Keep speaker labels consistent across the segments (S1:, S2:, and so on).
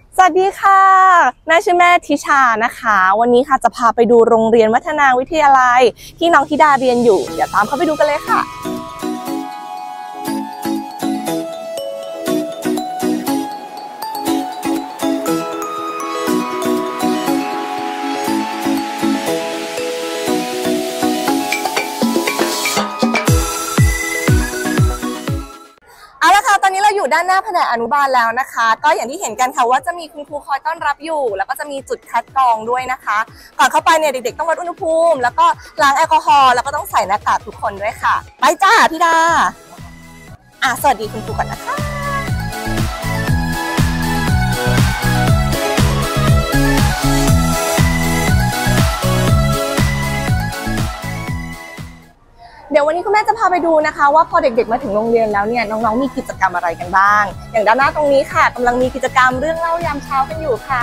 S1: สวัสดีค่ะแม่ชื่อแม่ทิชานะคะวันนี้ค่ะจะพาไปดูโรงเรียนวัฒนาวิทยาลัยที่น้องธิดาเรียนอยู่เดี๋ยวตามเข้าไปดูกันเลยค่ะเอาละค่ะตอนนี้เราอยู่ด้านหน้าแผนกอนุบาลแล้วนะคะก็อย่างที่เห็นกันค่ะว่าจะมีคุณครูคอยต้อนรับอยู่แล้วก็จะมีจุดคัดกรองด้วยนะคะก่อนเข้าไปเนี่ยเด็กๆต้องวัดอุณหภูมิแล้วก็ล้างแอลกอฮอล์แล้วก็ต้องใส่หน้ากากทุกคนด้วยค่ะไปจ้าพี่ดาสวัสดีคุณครูก่อนนะคะเดี๋ยววันนี้คุณแม่จะพาไปดูนะคะว่าพอเด็กๆมาถึงโรงเรียนแล้วเนี่ยน้องๆมีกิจกรรมอะไรกันบ้างอย่างด้านหน้าตรงนี้ค่ะกำลังมีกิจกรรมเรื่องเล่ายามเช้ากันอยู่ค่ะ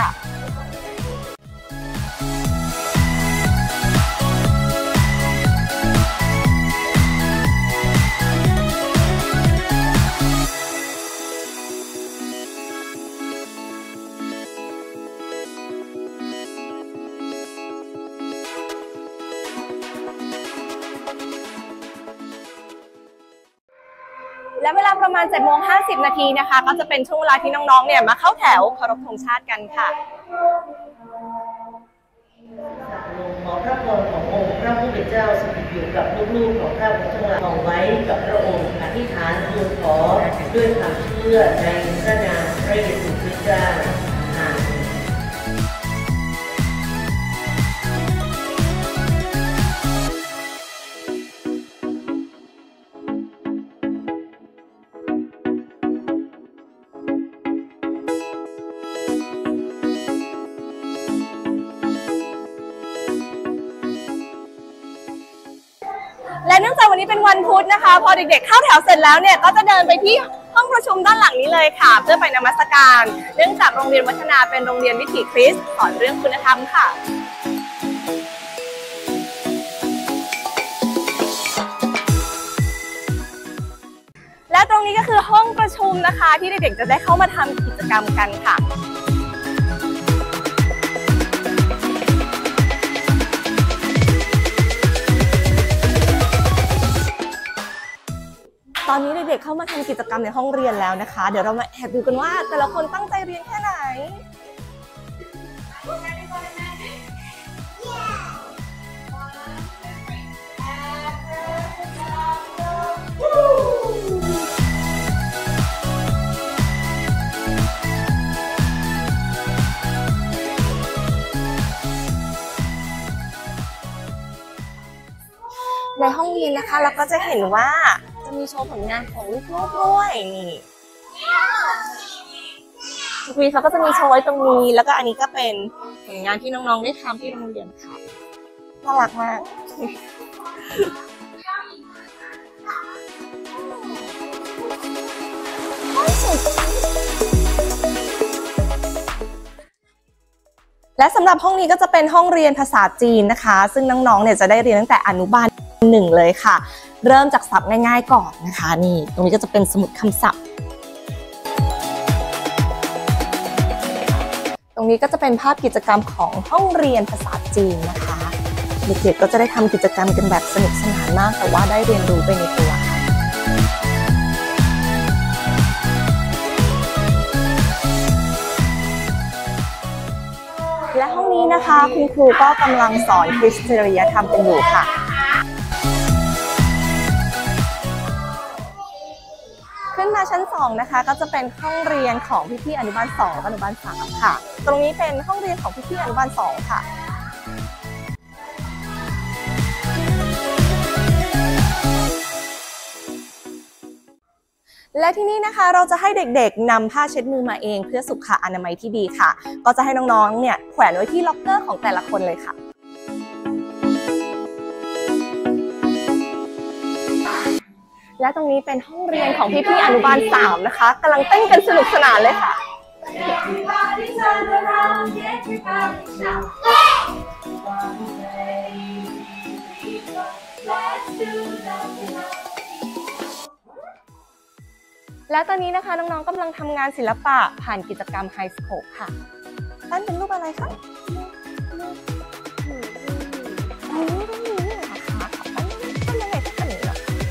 S1: และเวลาประมาณ 7:50 นาทีนะคะก็จะเป็นช่วงเวลาที่น้องๆเนี่ยมาเข้าแถวเคารพธงชาติกันค่ะ
S2: ขอพระพรขององค์พระผู้เป็นเจ้าสถิตอยู่กับลูกๆของข้าพเจ้าทั้งหลายเอาไว้กับพระองค์อธิษฐานทูลขอด้วยความเชื่อในพระนามพระเยซูคริสต์เจ้าอาเมน
S1: และเนื่องจากวันนี้เป็นวันพุธนะคะพอเด็กๆเข้าแถวเสร็จแล้วเนี่ยก็จะเดินไปที่ห้องประชุมด้านหลังนี้เลยค่ะเพื่อไปนมัสการเนื่องจากโรงเรียนวัฒนาเป็นโรงเรียนวิถีคริสต์สอนเรื่องคุณธรรมค่ะและตรงนี้ก็คือห้องประชุมนะคะที่เด็กๆจะได้เข้ามาทำกิจกรรมกันค่ะตอนนี้เด็กๆเข้ามาทำกิจกรรมในห้องเรียนแล้วนะคะเดี๋ยวเรามาแอบดูกันว่าแต่ละคนตั้งใจเรียนแค่ไหนในห้องเรียนนะคะเราก็จะเห็นว่าจะมีโชว์ผลงานของลูกๆด้วยนี่ทุกวีเขาก็จะมีโชว์ไว้ตรงนี้แล้วก็อันนี้ก็เป็นผลงานที่น้องๆได้ทำที่โรงเรียนค่ะน่ารักมากและสำหรับห้องนี้ก็จะเป็นห้องเรียนภาษาจีนนะคะซึ่งน้องๆเนี่ยจะได้เรียนตั้งแต่อนุบาล1เลยค่ะเริ่มจากศัพท์ง่ายๆก่อนนะคะนี่ตรงนี้ก็จะเป็นสมุดคำศัพท์ตรงนี้ก็จะเป็นภาพกิจกรรมของห้องเรียนภาษาจีนนะคะเด็กๆก็จะได้ทำกิจกรรมกันแบบสนุกสนานมากแต่ว่าได้เรียนรู้ไปในตัวค่ะและห้องนี้นะคะคุณครูก็กำลังสอนคริสต์จริยธรรมกันอยู่ค่ะขึ้นมาชั้น2นะคะก็จะเป็นห้องเรียนของพี่ๆอนุบาล2และอนุบาล3ค่ะตรงนี้เป็นห้องเรียนของพี่ๆอนุบาล2ค่ะและที่นี่นะคะเราจะให้เด็กๆนำผ้าเช็ดมือมาเองเพื่อสุขอนามัยที่ดีค่ะก็จะให้น้องๆเนี่ยแขวนไว้ที่ล็อกเกอร์ของแต่ละคนเลยค่ะและตรงนี้เป็นห้องเรียนของพี่ๆอนุบาล3นะคะกำลังเต้นกันสนุกสนานเลยค่ะ แและตอนนี้นะคะน้องๆกำลังทำงานศิลปะผ่านกิจกรรม High Scope ค่ะปั้นเป็นรูปอะไรคะอันนี้ต้องมีนี่เหรอคะปั้นยังไงก็ขนาดนี้เหรอ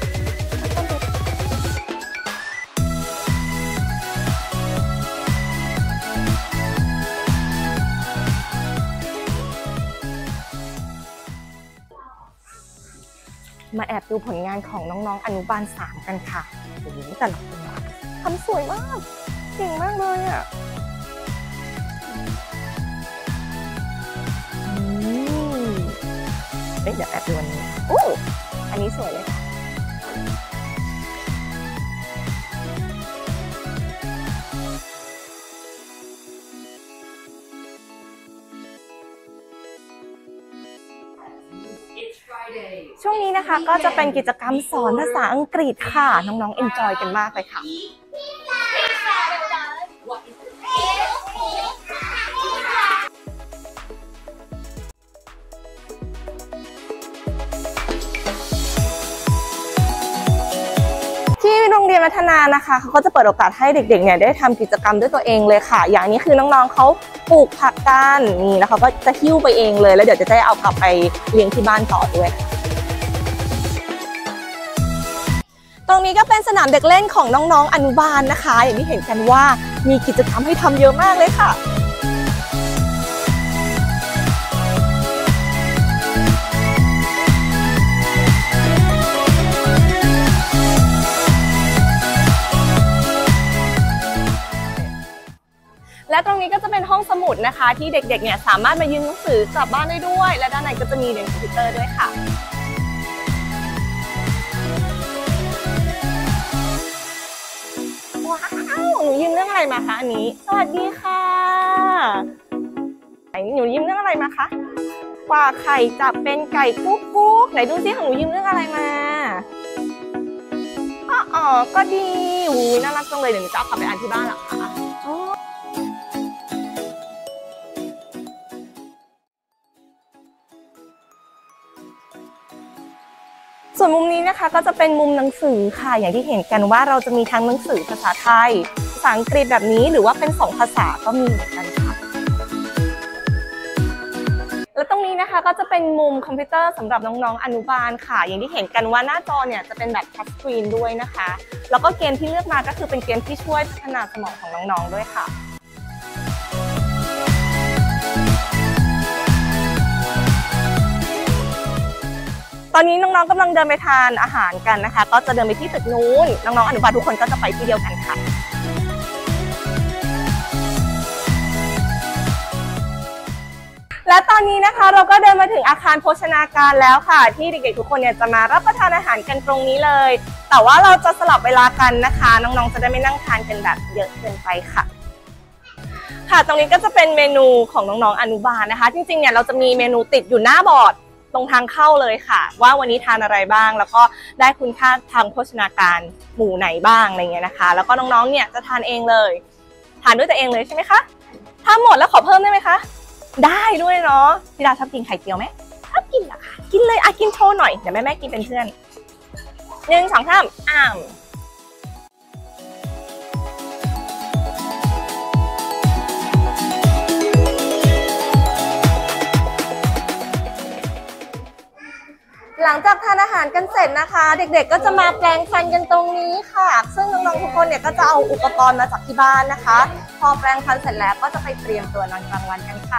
S1: มาแอบดูผลงานของน้องๆอนุบาล 3 กันค่ะโอ้โหแต่ละคนทำสวยมากเก่งมากเลยอ่ะเดี๋ยวแอบดูอันนี้โอ้อันนี้สวยเลยค่ะช่วงนี้นะคะก็จะเป็นกิจกรรมสอนภาษาอังกฤษค่ะน้องๆ enjoy กันมากเลยค่ะที่โรงเรียนวัฒนานะคะเขาก็จะเปิดโอกาสให้เด็กๆเนี่ยได้ทำกิจกรรมด้วยตัวเองเลยค่ะอย่างนี้คือน้องๆเขาปลูกผักกันนี่แล้วเขาก็จะหิ้วไปเองเลยแล้วเดี๋ยวจะได้เอากลับไปเลี้ยงที่บ้านต่อด้วยตรงนี้ก็เป็นสนามเด็กเล่นของน้องๆอนุบาลนะคะอย่างที่เห็นกันว่ามีกิจกรรมให้ทำเยอะมากเลยค่ะและตรงนี้ก็จะเป็นห้องสมุดนะคะที่เด็กๆเนี่ยสามารถมายืมหนังสือกลับบ้านได้ด้วยและด้านในก็จะมีเรียนคอมพิวเตอร์ด้วยค่ะว้าวหนูยืมเรื่องอะไรมาคะอันนี้สวัสดีค่ะหนูยืมเรื่องอะไรมาคะกว่าไข่จะเป็นไก่กุ๊กกุ๊กไหนดูซิของหนูยืมเรื่องอะไรมาอ๋อก็ดีหูน่ารักจังเลยเดี๋ยวหนูจะเอากลับไปอ่านที่บ้านหรอคะส่วนมุมนี้นะคะก็จะเป็นมุมหนังสือค่ะอย่างที่เห็นกันว่าเราจะมีทั้งหนังสือภาษาไทยภาษาอังกฤษแบบนี้หรือว่าเป็น2 ภาษาก็มีเหมือนกันค่ะแล้วตรงนี้นะคะก็จะเป็นมุมคอมพิวเตอร์สำหรับน้องๆอนุบาลค่ะอย่างที่เห็นกันว่าหน้าจอเนี่ยจะเป็นแบบทัชสกรีนด้วยนะคะแล้วก็เกมที่เลือกมาก็คือเป็นเกมที่ช่วยพัฒนาสมองของน้องๆด้วยค่ะตอนนี้น้องๆกำลังเดินไปทานอาหารกันนะคะก็จะเดินไปที่ตึกนู้นน้องๆอนุบาลทุกคนก็จะไปที่เดียวกันค่ะและตอนนี้นะคะเราก็เดินมาถึงอาคารโภชนาการแล้วค่ะที่เด็กๆทุกคนเนี่ยจะมารับประทานอาหารกันตรงนี้เลยแต่ว่าเราจะสลับเวลากันนะคะน้องๆจะได้ไม่นั่งทานกันแบบเยอะเกินไปค่ะตรงนี้ก็จะเป็นเมนูของน้องๆอนุบาลนะคะจริงๆเนี่ยเราจะมีเมนูติดอยู่หน้าบอร์ดตรงทางเข้าเลยค่ะว่าวันนี้ทานอะไรบ้างแล้วก็ได้คุณค่าทางโภชนาการหมู่ไหนบ้างอะไรเงี้ยนะคะแล้วก็น้องๆเนี่ยจะทานเองเลยทานด้วยตัวเองเลยใช่ไหมคะถ้าหมดแล้วขอเพิ่มได้ไหมคะได้ด้วยเนาะพี่ดาชอบกินไข่เจียวไหมชอบกินเหรอคะกินเลยกินโชว์หน่อยเดี๋ยวแม่กินเป็นเพื่อน1 2 3หลังจากทานอาหารกันเสร็จนะคะเด็กๆก็จะมาแปรงฟันกันตรงนี้ค่ะซึ่งน้องๆทุกคนเนี่ยก็จะเอาอุปกรณ์มาจากที่บ้านนะคะพอแปรงฟันเสร็จแล้วก็จะไปเตรียมตัวนอนกลางวันกันค่ะ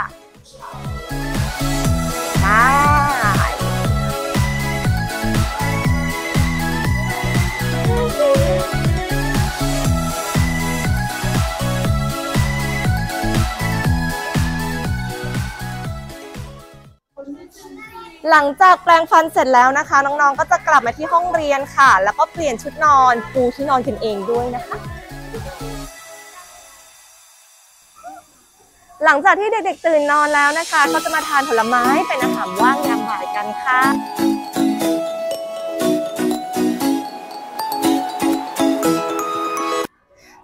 S1: หลังจากแปรงฟันเสร็จแล้วนะคะน้องๆก็จะกลับมาที่ห้องเรียนค่ะแล้วก็เปลี่ยนชุดนอนปูที่นอนกันเองด้วยนะคะหลังจากที่เด็กๆตื่นนอนแล้วนะคะก็จะมาทานผลไม้เป็นอาหารว่างยามบ่ายกันค่ะ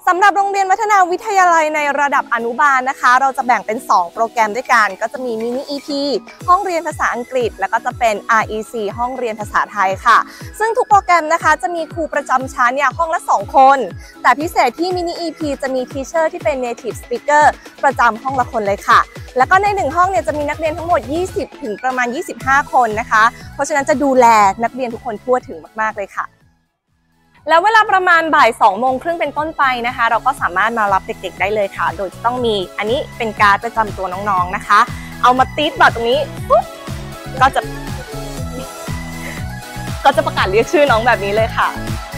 S1: สำหรับโรงเรียนวัฒนาวิทยาลัยในระดับอนุบาลนะคะเราจะแบ่งเป็น2โปรแกรมด้วยกันก็จะมีมินิ EP ห้องเรียนภาษาอังกฤษแล้วก็จะเป็น REC ห้องเรียนภาษาไทยค่ะซึ่งทุกโปรแกรมนะคะจะมีครูประจำชั้นเนี่ยห้องละ2คนแต่พิเศษที่มินิ EP จะมีทีเชอร์ที่เป็น Native Speaker ประจำห้องละคนเลยค่ะแล้วก็ใน1ห้องเนี่ยจะมีนักเรียนทั้งหมด20ถึงประมาณ25คนนะคะเพราะฉะนั้นจะดูแลนักเรียนทุกคนทั่วถึงมากๆเลยค่ะแล้วเวลาประมาณบ่าย2:30เป็นต้นไปนะคะเราก็สามารถมารับเด็กๆได้เลยค่ะโดยจะต้องมีอันนี้เป็นการ์ดประจำตัวน้องๆนะคะเอามาติดบอร์ดตรงนี้ปุ๊บก็จะประกาศเรียกชื่อน้องแบบนี้เลยค่ะ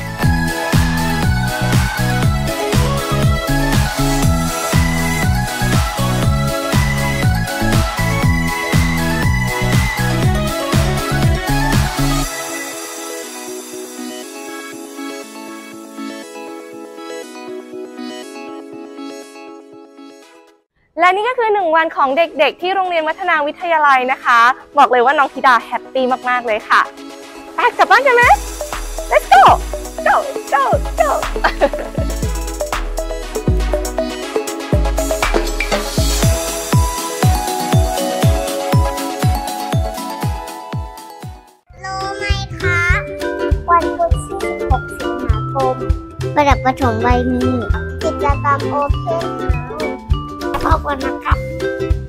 S1: และนี่ก็คือ1วันของเด็กๆที่โรงเรียนวัฒนาวิทยาลัยนะคะบอกเลยว่าน้องธิดาแฮปปี้มากๆเลยค่ะไปกลับบ้านกันไหม let's go go go go
S3: รู้ไหมคะวันพุธที่16 สิงหาคมระดับประถมวัยมีกิจกรรมโอเพนเฮาส์พบกันนะครับ